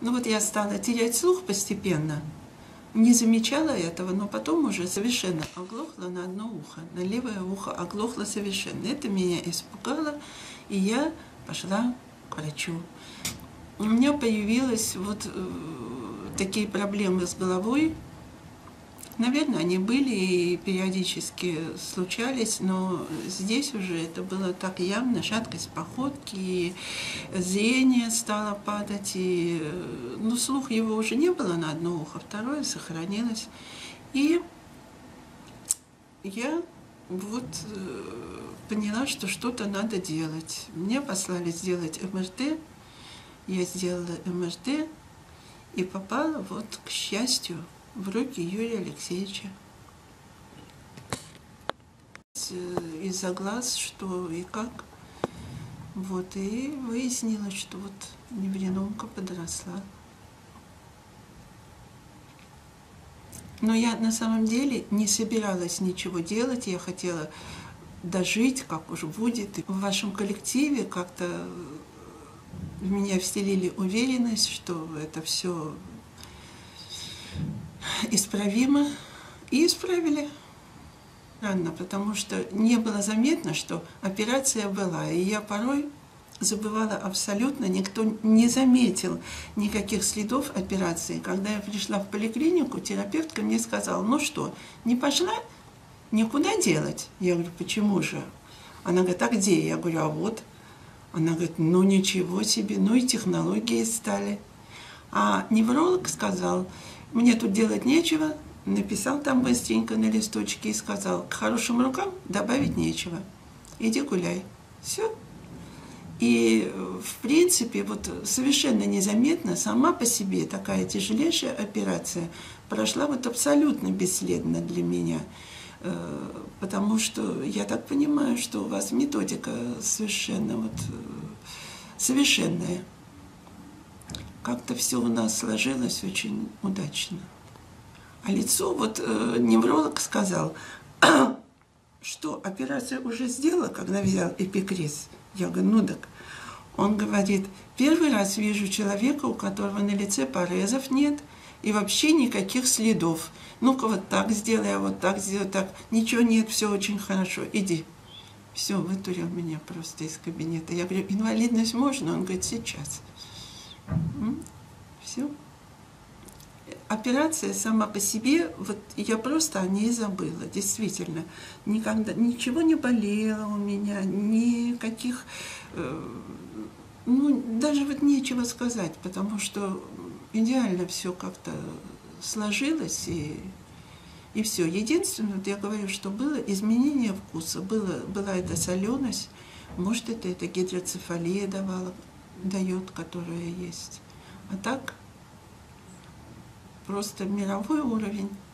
Ну вот я стала терять слух постепенно, не замечала этого, но потом уже совершенно оглохла на одно ухо, на левое ухо оглохла совершенно. Это меня испугало, и я пошла к врачу. У меня появились вот такие проблемы с головой. Наверное, они были и периодически случались, но здесь уже это было так явно, шаткость походки, и зрение стало падать, и ну, слух его уже не было на одно ухо, второе сохранилось. И я вот поняла, что что-то надо делать. Мне послали сделать МРТ, я сделала МРТ и попала вот, к счастью, в руки Юрия Алексеевича. Из-за глаз, что и как. Вот, и выяснилось, что вот невриномка подросла. Но я на самом деле не собиралась ничего делать, я хотела дожить, как уж будет. И в вашем коллективе как-то в меня вселили уверенность, что это все исправимо, и исправили. Рано, потому что не было заметно, что операция была, и я порой забывала абсолютно, никто не заметил никаких следов операции. Когда я пришла в поликлинику, терапевтка мне сказала: ну что, не пошла? Никуда делать? Я говорю: почему же? Она говорит: а где? Я говорю: а вот. Она говорит: ну ничего себе, ну и технологии стали. А невролог сказал: мне тут делать нечего, написал там быстренько на листочке и сказал: к хорошим рукам добавить нечего, иди гуляй. Все. И, в принципе, вот совершенно незаметно сама по себе такая тяжелейшая операция прошла вот абсолютно бесследно для меня. Потому что я так понимаю, что у вас методика совершенно вот совершенная. Как-то все у нас сложилось очень удачно. А лицо, вот невролог сказал, что операцию уже сделала, когда взял эпикриз. Я говорю: ну так. Он говорит: первый раз вижу человека, у которого на лице порезов нет и вообще никаких следов. Ну-ка вот так сделай, а вот так сделай, так. Ничего нет, все очень хорошо, иди. Все, вытурил меня просто из кабинета. Я говорю: инвалидность можно? Он говорит: сейчас. Все. Операция сама по себе, вот я просто о ней забыла, действительно. Никогда, ничего не болело у меня, никаких, ну, даже вот нечего сказать, потому что идеально все как-то сложилось, и все. Единственное, вот я говорю, что было изменение вкуса, была эта соленость, может, это гидроцефалия дает, которая есть. А так просто мировой уровень.